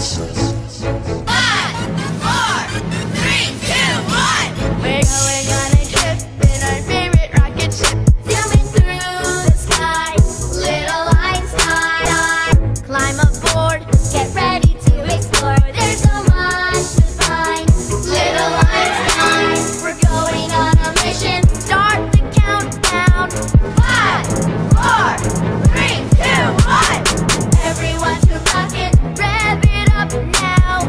5, 4, 3, 2, 1. We're going on a trip in our favorite rocket ship, zooming through the sky. Little Einstein, climb aboard, get ready to explore. There's so much to find. Little Einstein, we're going on a mission. Start the countdown. 5, 4, 3, 2, 1. Everyone to rocket, rev it up now.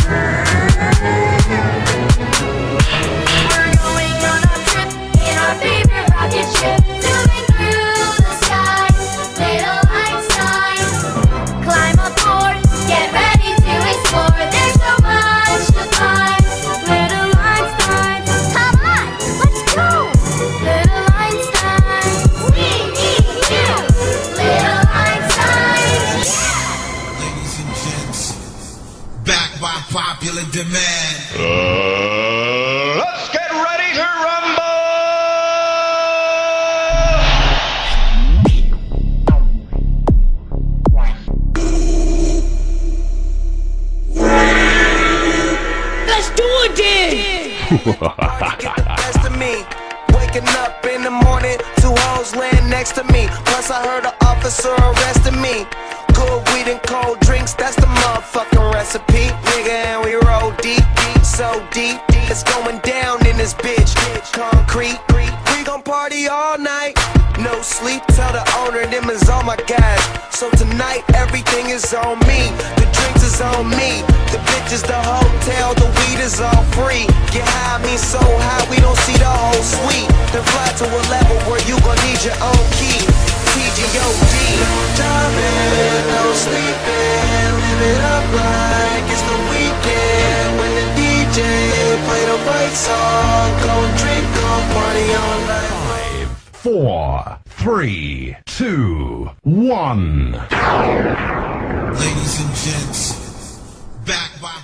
We're going on a trip in our favorite rocket ship, zooming through the sky. Little Einstein, climb aboard, get ready to explore. There's so much to find. Little Einstein, come on, let's go. Little Einstein, we need you. Little Einstein, yeah. Ladies and gents, back by popular demand. Let's get ready to rumble! Let's do it then. Get the best of me. Waking up in the morning, two hoes laying next to me. Plus I heard an officer arresting me. Good weed and cold drinks, that's the motherfucking recipe. Nigga, and we roll deep, so deep. It's going down in this bitch. Concrete, we gon' party all night. No sleep, tell the owner them is all my guys. So tonight everything is on me. The drinks is on me. The bitches, the hotel, the weed is all free. Get high, I mean so high, we don't see the whole suite. Then fly to a level where you gon' need your own key. TGOD. Driving, no sleeping, live it up like it's the weekend. When the DJ play the right song, go drink, go party all night. 4, 3, 2, 1. Ladies and gents, back by